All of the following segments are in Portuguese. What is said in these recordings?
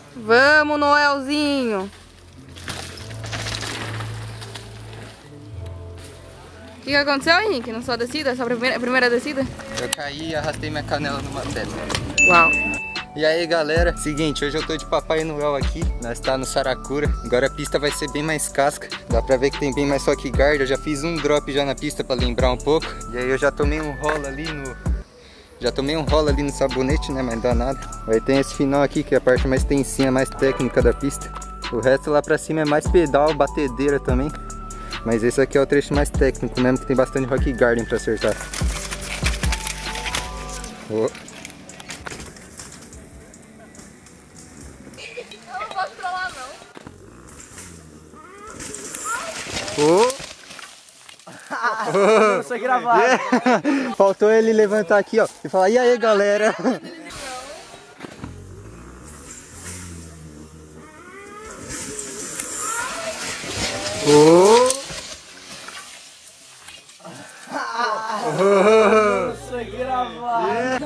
Vamos, Noelzinho. O que aconteceu, Henrique? Na sua descida? Sua primeira descida? Eu caí e arrastei minha canela numa pedra. Uau. E aí, galera, seguinte, hoje eu tô de Papai Noel aqui, nós tá no Saracura. Agora a pista vai ser bem mais casca, dá pra ver que tem bem mais só que guarda. Eu já fiz um drop já na pista pra lembrar um pouco. E aí eu já tomei um rola ali no sabonete, né, mas não dá nada. Aí tem esse final aqui, que é a parte mais tensinha, mais técnica da pista. O resto lá pra cima é mais pedal, batedeira também. Mas esse aqui é o trecho mais técnico mesmo, que tem bastante rock garden pra acertar. Oh. Eu não posso trollar, não. Oh. Não sei gravar. Yeah. Faltou ele levantar aqui, ó, e falar, e aí, galera? Oh. Não sei gravar.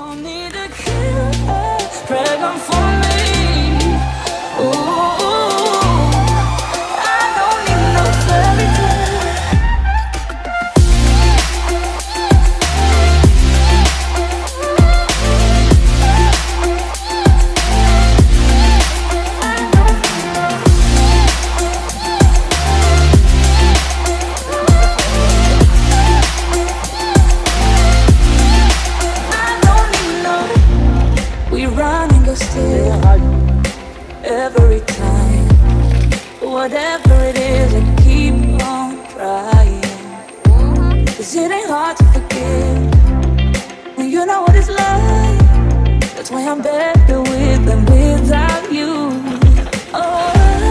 Every time, whatever it is, I keep on trying. 'Cause it ain't hard to forgive when you know what it's like. That's why I'm better with than without you. Oh,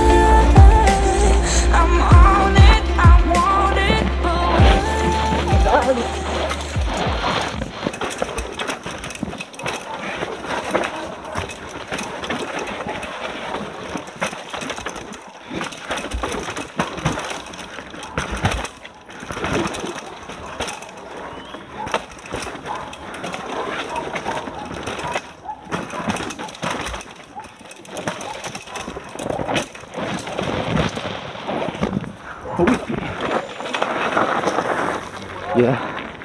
I'm on it, I want it, but Yeah.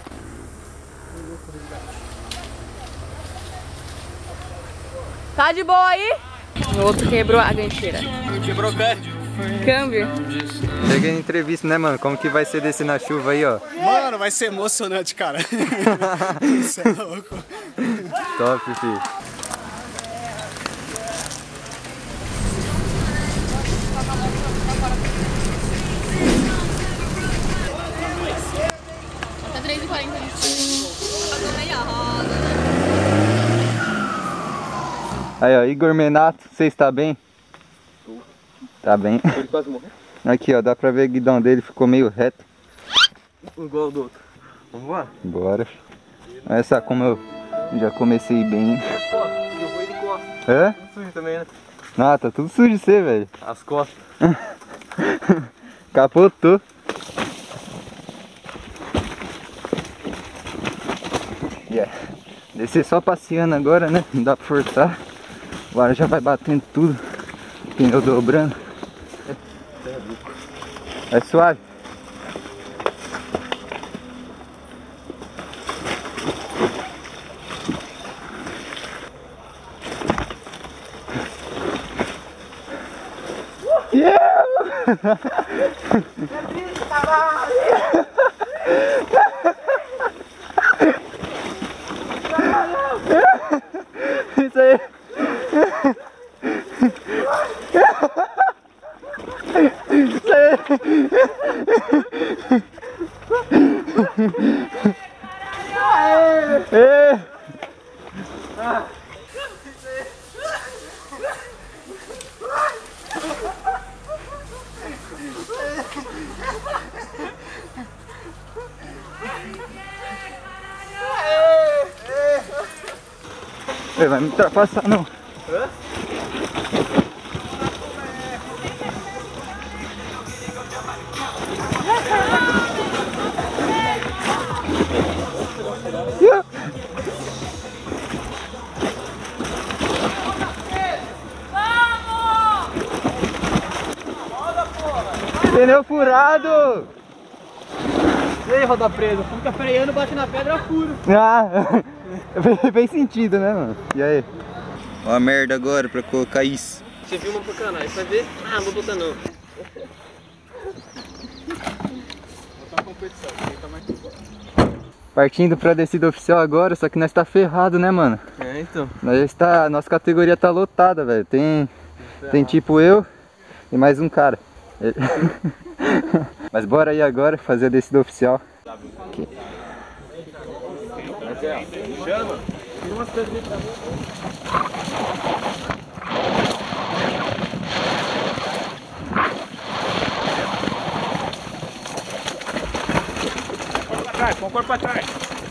Tá de boa aí? O outro quebrou a gancheira. Quebrou o Câmbio. Cheguei em entrevista, né, mano? Como que vai ser descer na chuva aí, ó? Mano, vai ser emocionante, cara. Isso é louco. Top, filho. Até 3h40 a gente fazendo meia roda. Aí, ó, Igor Menato, você está bem? Tá bem. Ele quase morreu. Aqui, ó, dá pra ver o guidão dele, ficou meio reto. Igual ao do outro. Vamos voar? Bora. Olha só como eu já comecei bem. Pô, eu vou de costas. Hã? Tudo sujo também, né? Ah, tá tudo sujo de você, velho. As costas. Capotou. Yeah. Descer só passeando agora, né? Não dá pra forçar. Agora já vai batendo tudo. Pneu dobrando. É suave. Yeah! Isso aí. Isso aí. Ei. Ei, vai me ultrapassar não. Hã? Yeah. Pneu furado! E aí, roda presa? Fica freando, bate na pedra, furo. Ah, fez sentido, né, mano? E aí? Ó a merda agora pra colocar isso. Você viu uma pro canal, aí você vai ver? Ah, não vou botar não. Partindo pra descida oficial agora, só que nós tá ferrado, né, mano? É, então. A nossa categoria tá lotada, velho. Tem tipo eu e mais um cara. Mas bora aí agora fazer a descida oficial. Aqui. Chama. Com o corpo pra trás.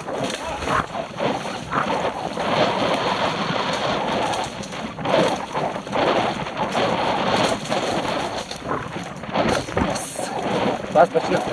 Faz pra tirar.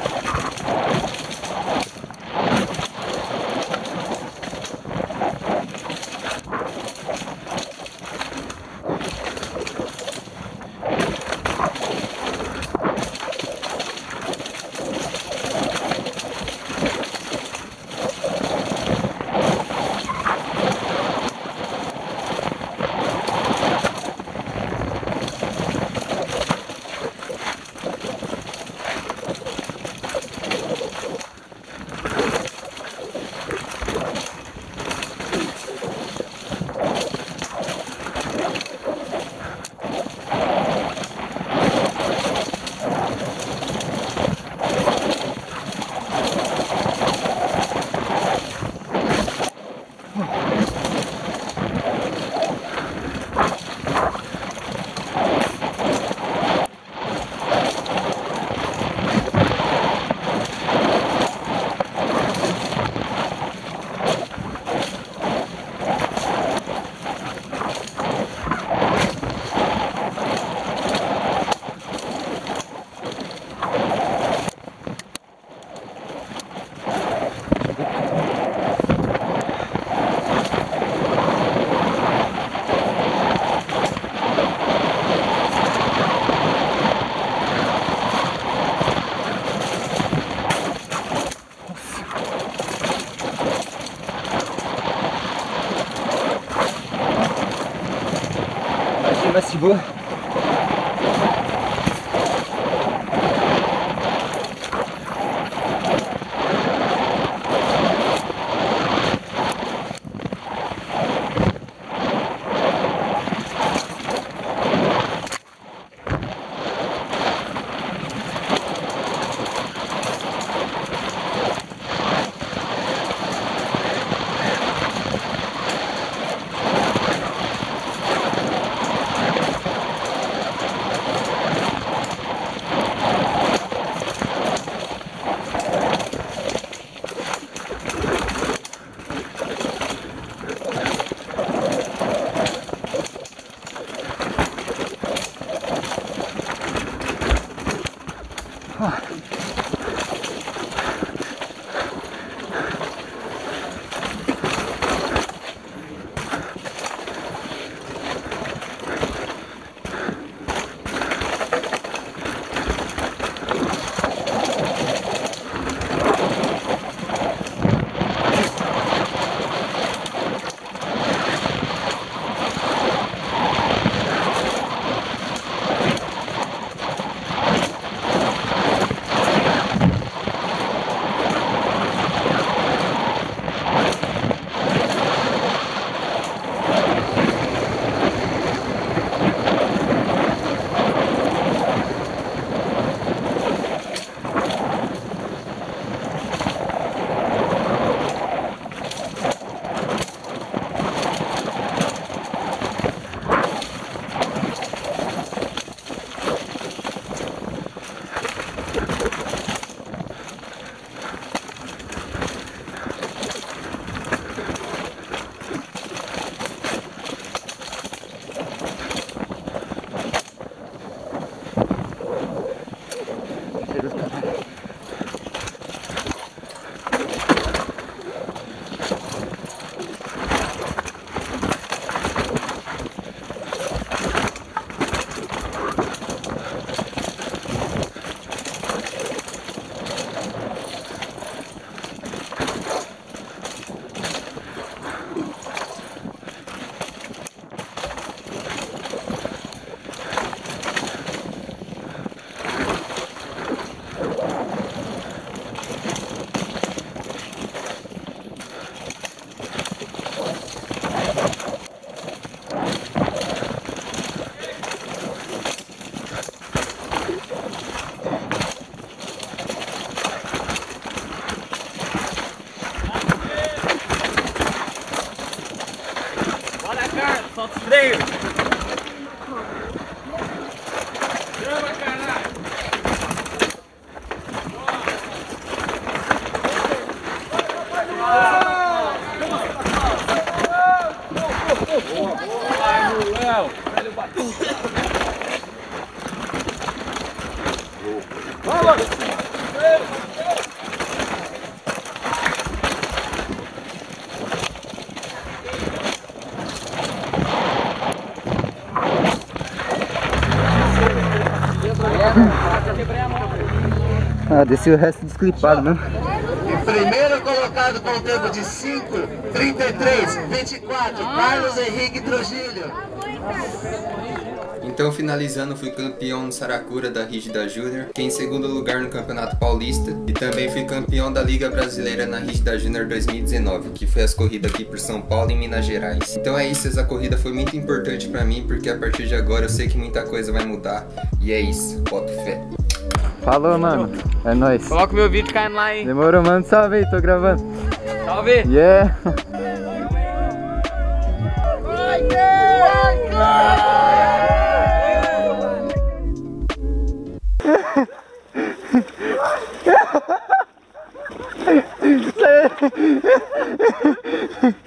Vai se boa. Solta o freio. Chama, caralho. Ah, desci o resto desclipado mesmo. Primeiro colocado com o tempo de 5:33:24, Carlos Henrique Trujillo. Então, finalizando, fui campeão no Saracura da Rígida Júnior, fiquei em segundo lugar no Campeonato Paulista e também fui campeão da Liga Brasileira na Rígida Júnior 2019, que foi as corridas aqui por São Paulo e Minas Gerais. Então é isso, essa corrida foi muito importante pra mim, porque a partir de agora eu sei que muita coisa vai mudar. E é isso, boto fé. Falou, mano. É nóis. Coloca o meu vídeo caindo lá, hein? Demorou, mano. Salve aí, tô gravando. Salve! Yeah! Vai,